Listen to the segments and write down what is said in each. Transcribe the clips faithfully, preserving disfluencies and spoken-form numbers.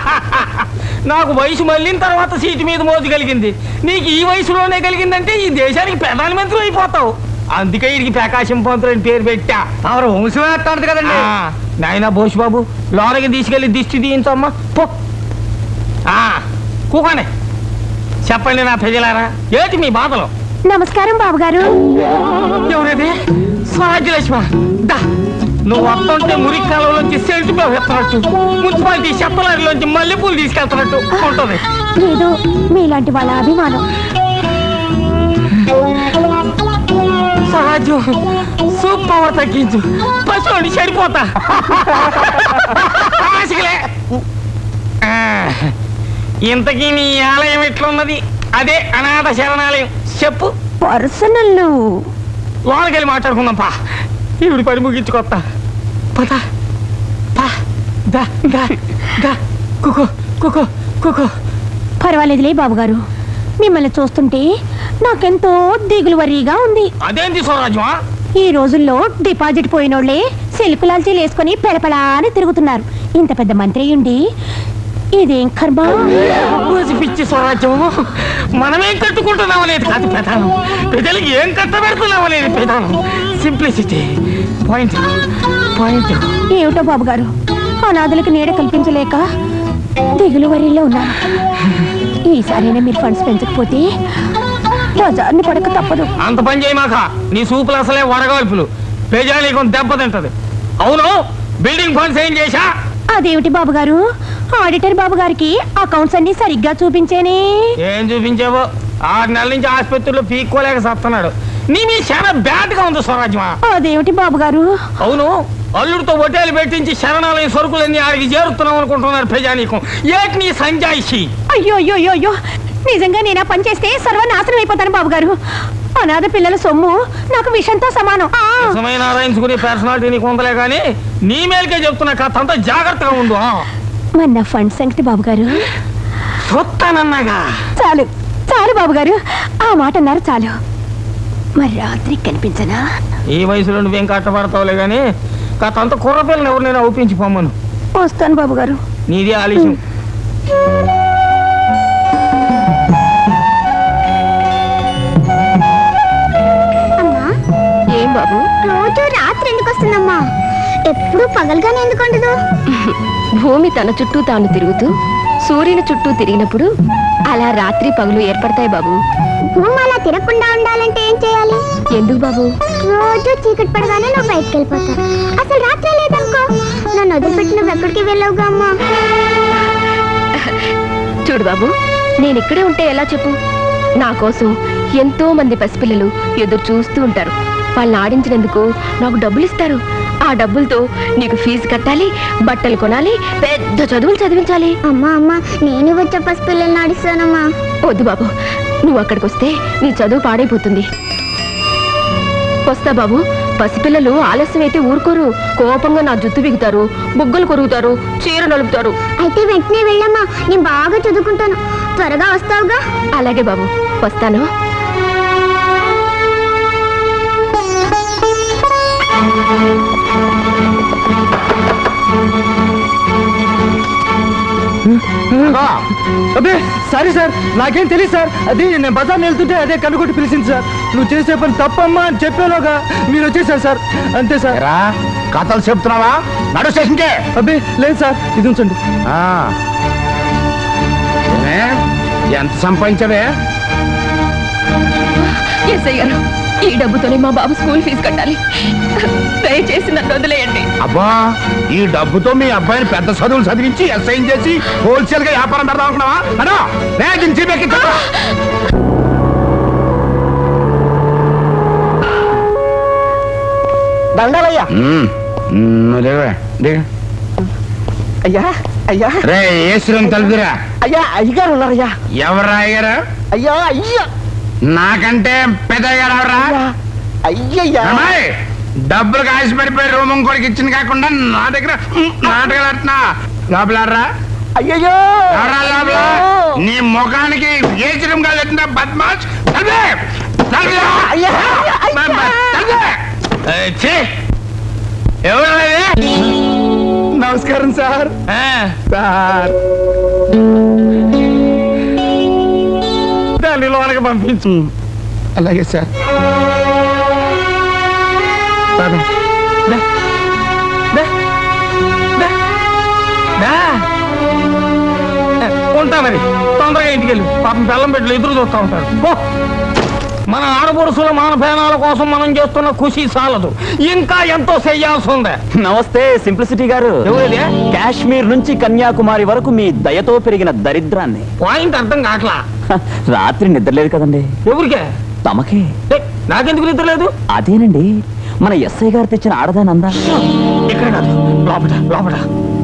నాకు వయసు మళ్ళిన తర్వాత సీటు మీద మోజు కలిగింది. నీకు ఈ వయసులోనే కలిగిందంటే ఈ దేశానికి ప్రధానమంత్రి అయిపోతావు. అందుకే వీడికి ప్రకాశం పంతులు అని పేరు పెట్టా. ఎవరు వంశం కదండి. నాయన బోసు బాబు లోనకి తీసుకెళ్లి దిష్టి తీయించమ్మా పో. కూకనే చెప్పండి నా ప్రజలారా, ఏంటి మీ బాధలు? నమస్కారం బాబు గారు. ఎవరేది? స్వరాజ్యలక్ష్మ దా. నువ్వు వస్తుంటే మురికి కాలంలోంచి సెల్ట్ ఎత్తున్నట్టు, మున్సిపాలిటీ చెత్తలారిలోంచి మల్లెపూలు తీసుకెళ్తున్నట్టు ఉంటుంది. ఏదో మీలాంటి వాళ్ళ అభిమానం. స్వరాజ్యం సూప్ పవర్ తగ్గించు, పశువుని చెడిపోతా. ఇంతకీ నీ ఆలయం ఎట్లున్నది? అదే అనాథ శరణాలయం చెప్పు. పర్సనల్ లోనకెళ్ళి మాట్లాడుకుందాం పా. ఈవిడి పని ముగించుకొత్తా పదా. పర్వాలేదులే బాబు గారు, మిమ్మల్ని చూస్తుంటే నాకెంతో దిగులు వరీగా ఉంది. అదేంటి స్వరాజ్యమా? ఈ రోజుల్లో డిపాజిట్ పోయినోళ్లే సిల్కు లాల్చీలు వేసుకుని పెళపలా అని తిరుగుతున్నారు. ఇంత పెద్ద మంత్రి ఉండి ఇదేం కర్మ? పిచ్చి స్వరాజ్యం, మనమేం కట్టుకుంటున్నాం అనేది కాదు ప్రధానం, ప్రజలకి ఏం కట్టబెడుతున్నాం అనేది ప్రధానం. Simplicity point point. ఏమిటో బాబు గారు, అనాథులకు నీడ కల్పించలేక దిగులు వరీలో ఉన్నారు. ఈసారైనా మీరు ఫండ్స్ పెంచకపోతే బజార్ని పడక తప్పదు. అంత పని చేయమాక, నీ సూపులు అసలే వడగాల్పులు, ప్రజానీకం దెబ్బతింటది. అవును, బిల్డింగ్ ఫండ్స్ ఏం చేశా? అదేమిటి బాబు గారు, ఆడిటర్ బాబు గారికి అకౌంట్స్ అన్ని సరిగ్గా చూపించేనే. ఏం చూపించావో? ఆరు నెలల నుంచి ఆసుపత్రిలో పీక్కోలేక సస్తున్నాడు. నీ మీ చాలా బ్యాడ్ గా ఉంది స్వరాజ్యమా. అదేమిటి బాబు గారు? అవును, అల్లుడితో హోటల్ పెట్టించి శరణాలయం సరుకులన్నీ ఆడికి చేరుతున్నాం అనుకుంటున్నారు ప్రజానీకం. ఏటి నీ సంజాయిషి? అయ్యో అయ్యో అయ్యో, నిజంగా నేను ఆ పని చేస్తే సర్వనాశనం అయిపోతాను బాబు గారు. అనాథ పిల్లల సొమ్ము నాకు విషంతో సమానం. నిజమైన ఆరాయించుకునే పర్సనాలిటీ నీకు ఉందలే కానీ నీ మేలుకే చెప్తున్నా కథ అంతా జాగ్రత్తగా ఉండు. మరి నా ఫండ్ సంగతి బాబు గారు? చూస్తానన్నాగా. చాలు చాలు బాబు గారు, ఆ మాట అన్నారు చాలు. మరి రాత్రి కనిపించనా? ఈ వయసులో నువ్వేం కట్టబడతావులే గానీ కథ అంతా కుర్రపిల్లని ఎవరినైనా ఒప్పించి పొమ్మను. వస్తాను బాబు గారు. నీది ఆలస్యం. ఏం బాబు, రోజు రాత్రి ఎందుకు వస్తుందమ్మా? ఎప్పుడు పగలుగానే ఎందుకు ఉండదు? భూమి తన చుట్టూ తాను తిరుగుతూ సూర్యుని చుట్టూ తిరిగినప్పుడు అలా రాత్రి పగలు ఏర్పడతాయి బాబు. భూమి అలా తిరగకుండా ఉండాలంటే ఏం చేయాలి? ఎందుకు బాబు? రోజు చీకటి పడగానే నువ్వు బయటకు వెళ్ళిపోతావు. అసలు రాత్రి లేదనుకో, నన్ను వదిలిపెట్టి నువ్వు ఎక్కడికి వెళ్ళవుగా అమ్మా. చూడు బాబు, నేను ఇక్కడే ఉంటే ఎలా చెప్పు? నా కోసం ఎంతో మంది పసిపిల్లలు ఎదురు చూస్తూ ఉంటారు. వాళ్ళని ఆడించినందుకు నాకు డబ్బులు ఇస్తారు. ఆ డబ్బులతో నీకు ఫీజు కట్టాలి, బట్టలు కొనాలి, పెద్ద చదువులు చదివించాలి. అమ్మా అమ్మా, నేను వచ్చే పసిపిల్లల్ని ఆడిస్తానమ్మా. వద్దు బాబు, నువ్వు అక్కడికి వస్తే నీ చదువు పాడైపోతుంది. వస్తా బాబు. పసిపిల్లలు ఆలస్యం అయితే ఊరుకోరు, కోపంగా నా జుట్టు బిగుతారు, బుగ్గలు కొరుగుతారు, చీర నలుపుతారు. అయితే వెంటనే వెళ్ళమ్మా, నేను బాగా చదువుకుంటాను. త్వరగా వస్తావుగా? అలాగే బాబు, వస్తాను. అబ్బే సారీ సార్, నాకేం తెలియదు సార్. అది నేను బజార్ వెళ్తుంటే అదే కనుగొట్టి పిలిచింది సార్. నువ్వు చేసే పని తప్పమ్మా అని చెప్పేలోగా మీరు వచ్చేసారు సార్, అంతే సార్. కథలు చెప్తున్నావా? నడు స్టేషన్కే. అబ్బే లేదు సార్, ఇది ఉంచండి. ఎంత సంపాదించవే? ఎస్ఐ గారు, ఈ డబ్బుతోనే మా బాబు స్కూల్ ఫీజు కట్టాలి, దయచేసి నన్ను వదిలేయండి. అబ్బా, ఈ డబ్బుతో మీ అబ్బాయిని పెద్ద చదువులు చదివించి ఎస్ఐ చేసి హోల్సేల్ గా వ్యాపారం పెడదాం అనుకున్నావా? అదో దండాలయ్యా. అయ్యా అయ్యా రే ఏసురం తలుపురా. అయ్యా అయ్యగారు ఉన్నారయ్యా. ఎవరా అయ్యారా? అయ్యా అయ్యా, నాకంటే పెద్దయ్యారా? అయ్యయ్యా, డబ్బులు కాసి పడిపోయి రూమ్ ఇంకోటికి ఇచ్చింది కాకుండా నా దగ్గర నాటకాలు ఆడుతున్నా. లోపలాడరా? అయ్యయ్యో లోపల నీ ముఖానికి ఏ చిరం కాదు బద్మాష్. ఎవరు? నమస్కారం సార్. సార్ లోనకి పంపించు. అలాగే సార్. దా, దా, దా, దా. ఉంటా మరి, తొందరగా ఇంటికి వెళ్ళి పాపం బెల్లం పెట్టులు ఎదురు చూస్తూ ఉంటారు. ఓ, మన ఆడపడుసుల మానభేనాల కోసం మనం చేస్తున్న ఖుషి చాలదు, ఇంకా ఎంతో చెయ్యాల్సి ఉంది. నమస్తే సింప్లిసిటీ గారు. ఎవరిదే? కాశ్మీర్ నుంచి కన్యాకుమారి వరకు మీ దయతో పెరిగిన దరిద్రాన్ని. పాయింట్ అర్థం కావట్లా. హ, రాత్రి నిద్రలేదు కదండి. ఎవరికే? తమకే. ఏ, నాకెందుకు నిద్ర లేదు? అదేనండి, మన ఎస్ఐ గారు తెచ్చిన ఆడదాని అందా. ఇక్కడ కాదు, లోపట లోపట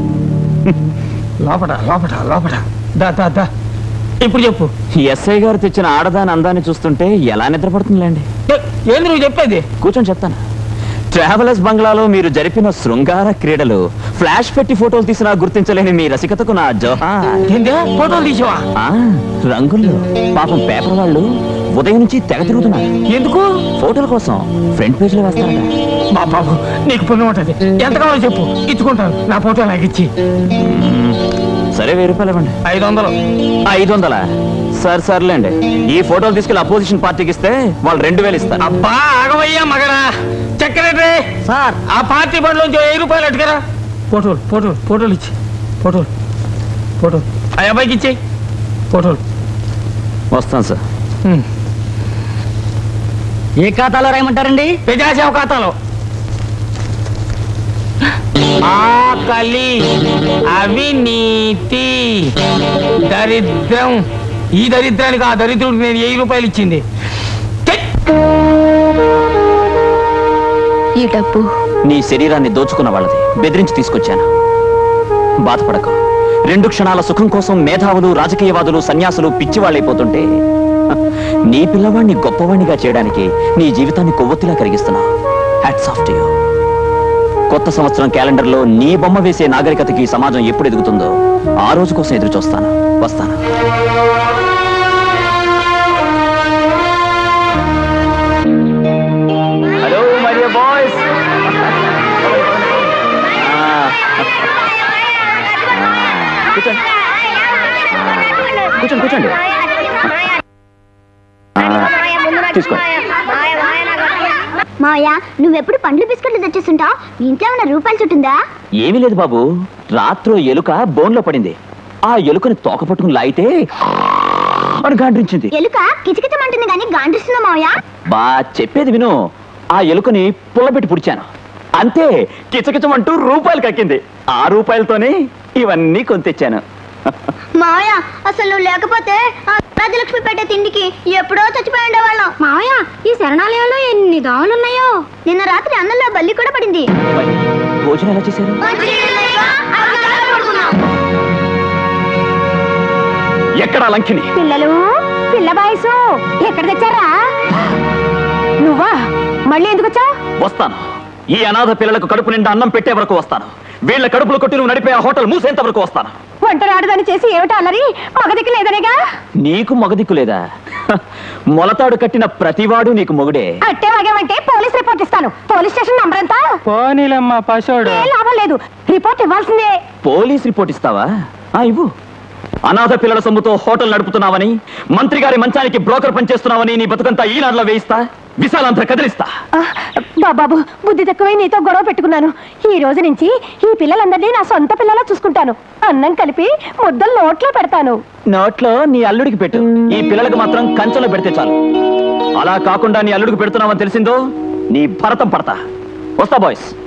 లోపట లోపట లోపట. దా దా దా. ఇప్పుడు చెప్పు. ఎస్ఐ గారు తెచ్చిన ఆడదాని అందాన్ని చూస్తుంటే ఎలా నిద్రపడుతుందిలేండి. ఏ, ఏంది నువ్వు చెప్పేది? కూర్చొని చెప్తాను. ట్రావెలర్స్ బంగ్లాలో మీరు జరిపిన శృంగార క్రీడలు ఫ్లాష్ పెట్టి ఫోటోలు తీసినా గుర్తించలేని మీ రసికతకు నా జోహార్. ఏందే ఫోటోలు తీసావా? ఆ, రంగుల్లో పాపం పేపర్ వాళ్ళు ఉదయం నుంచి తెగ తిరుగుతున్నారు. ఎందుకు? ఫోటోల కోసం ఫ్రంట్ పేజ్ లో వేస్తారట. మా బాబు నీకు పుణ్యం ఉంటది. ఎంత కావాలో చెప్పు, ఇచ్చుకుంటాను. నా ఫోటో నాకు ఇచ్చి. సరే, వెయ్యి రూపాయలు ఇవ్వండి. ఐదు వందలు. ఐదు వందలా? సరే సర్లేండి. ఈ ఫోటోలు తీసుకెళ్లి అపోజిషన్ పార్టీకి ఇస్తే వాళ్ళు రెండు వేలు ఇస్తారు. అబ్బా ఆగవయ్యా మగరా. సెక్రటరీ సార్, ఆ పార్టీ బండ్లోంచి వెయ్యి రూపాయలు అట్టుకరా. ఫోటోలు ఫోటోలు ఫోటోలు ఇచ్చి ఫోటోలు ఫోటోలు ఆ అబ్బాయికి ఇచ్చేయి ఫోటోలు. వస్తాను సార్. ఏ ఖాతాలో రాయమంటారండి? ప్రజాసేవ ఖాతాలో. ఆకలి, అవినీతి, దరిద్రం. ఈ దరిద్రానికి ఆ దరిద్రుడికి నేను వెయ్యి రూపాయలు ఇచ్చింది. ఈ డబ్బు నీ శరీరాన్ని దోచుకున్న వాళ్ళది, బెదిరించి తీసుకొచ్చాను. బాధపడకు. రెండు క్షణాల సుఖం కోసం మేధావులు, రాజకీయవాదులు, సన్యాసులు పిచ్చివాళ్ళైపోతుంటే నీ పిల్లవాడిని గొప్పవాణ్ణిగా చేయడానికి నీ జీవితాన్ని కొవ్వొత్తిలా కరిగిస్తున్నావు. Hats off to you. కొత్త సంవత్సరం క్యాలెండర్లో నీ బొమ్మ వేసే నాగరికతకి సమాజం ఎప్పుడు ఎదుగుతుందో ఆ రోజు కోసం ఎదురు చూస్తాను. వస్తాను. Hello my dear boys. కూర్చోండి కూర్చోండి కూర్చోండి. తీసుకోండి. మావయ్య, నువ్వెప్పుడు పండ్లు బిస్కెట్లు తెచ్చేస్తుంటావు? ఇంట్లో ఉన్న రూపాయలు చుట్టుందా? ఏమీ లేదు బాబు, రాత్రో ఎలుక బోన్లో పడింది. ఆ ఎలుకని తోక పట్టుకుని లాగితే అని గాండ్రించింది. ఎలుక కిచకిచమంటుంది కానీ గాండ్రిస్తుందా మావయ్య? బా చెప్పేది విను. ఆ ఎలుకని పుల్లబెట్టి పుడిచాను, అంతే కిచకిచమంటూ రూపాయలు కక్కింది. ఆ రూపాయలతోనే ఇవన్నీ కొని తెచ్చాను. మావయ్య, అసలు నువ్వు లేకపోతే ఆ రాజలక్ష్మి పెట్టే తిండికి ఎప్పుడో చచ్చిపోయి ఉండేవాళ్ళం. మావయ్య, ఈ శరణాలయంలో ఎన్ని దావులున్నాయో. నిన్న రాత్రి అన్నంలో బల్లి కూడా పడింది. మరి భోజనం ఎలా చేశారు? ఎక్కడా లంకిని? పిల్లలు, పిల్ల బాయసు ఎక్కడ తెచ్చారా? నువ్వా? మళ్ళీ ఎందుకు వచ్చావు? వస్తాను. ఈ అనాథ పిల్లలకు కడుపు నిండా అన్నం పెట్టే వరకు వస్తాను. వీళ్ళ కడుపులు కొట్టి నువ్వు నడిపే ఆ హోటల్ మూసేంత వరకు వస్తాను. వంటలు ఆడదని చేసి ఏమిటో అల్లరి? మగదిక్కు లేదనేగా? నీకు మగదిక్కు లేదా? మొలతాడు కట్టిన ప్రతివాడు నీకు మొగుడే. అట్టే వాగేమంటే పోలీస్ రిపోర్ట్ ఇస్తాను. పోలీస్ స్టేషన్ నంబర్ ఎంత? పోనీలమ్మా పశోడు. ఏ లాభం లేదు, రిపోర్ట్ ఇవ్వాల్సిందే. పోలీస్ రిపోర్ట్ ఇస్తావా? ఆ ఇవ్వు. అనాథ పిల్లల సొమ్ముతో హోటల్ నడుపుతున్నావని, మంత్రి గారి మంచానికి బ్రోకర్ పనిచేస్తున్నావని నీ బతుకంతా ఈనాడులో వేయిస్తా, విశాలంతా కదిలిస్తా. బాబాబు, బుద్ధి తక్కువై నీతో గొడవ పెట్టుకున్నాను. ఈ రోజు నుంచి ఈ పిల్లలందరినీ నా సొంత పిల్లలా చూసుకుంటాను. అన్నం కలిపి ముద్దలు నోట్లో పెడతాను. నోట్లో నీ అల్లుడికి పెట్టు, ఈ పిల్లలకు మాత్రం కంచెలో పెడితే చాలు. అలా కాకుండా నీ అల్లుడికి పెడుతున్నావని తెలిసిందో నీ భరతం పడతా. వస్తా బాయ్స్.